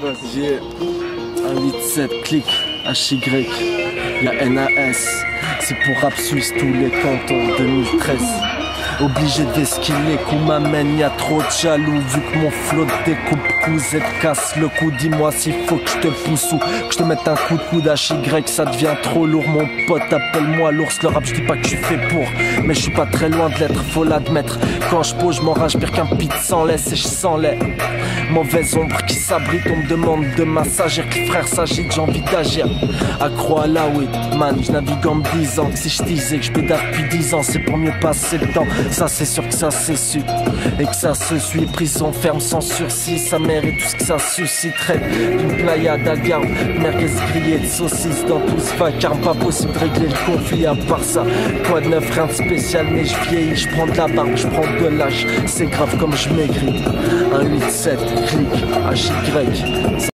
J'ai un 8-7 clic HY, y'a NAS, c'est pour rap suisse tous les cantons 2013. Obligé d'esquiler, coup m'amène, y'a trop de jaloux. Vu que mon flot découpe, cousette casse le cou. Dis-moi s'il faut que je te pousse ou que je te mette un coup de coude HY, ça devient trop lourd. Mon pote, appelle-moi l'ours. Le rap, je dis pas que je suis fait pour, mais je suis pas très loin de l'être, faut l'admettre. Quand je pose, je m'enrage pire qu'un pit sans laisse et je sens les mauvaises ombres qui s'abritent. On me demande de m'assagir, que frère s'agite, j'ai envie d'agir. Accro à la weed, man, je navigue en me disant que si je disais que je pédale depuis 10 ans, c'est pour mieux passer le temps. Ça c'est sûr que ça c'est su et que ça se suit. Prison ferme sans sursis, ça mérite tout ce que ça susciterait. D'une playade à garde, merguez grillée de saucisses dans tout ce vacarme. Pas possible de régler le conflit à part ça. Quoi de neuf, rien de spécial, mais je vieillis, je prends de la barbe, je prends de l'âge. C'est grave comme je maigris. Un 8-7 clic HY.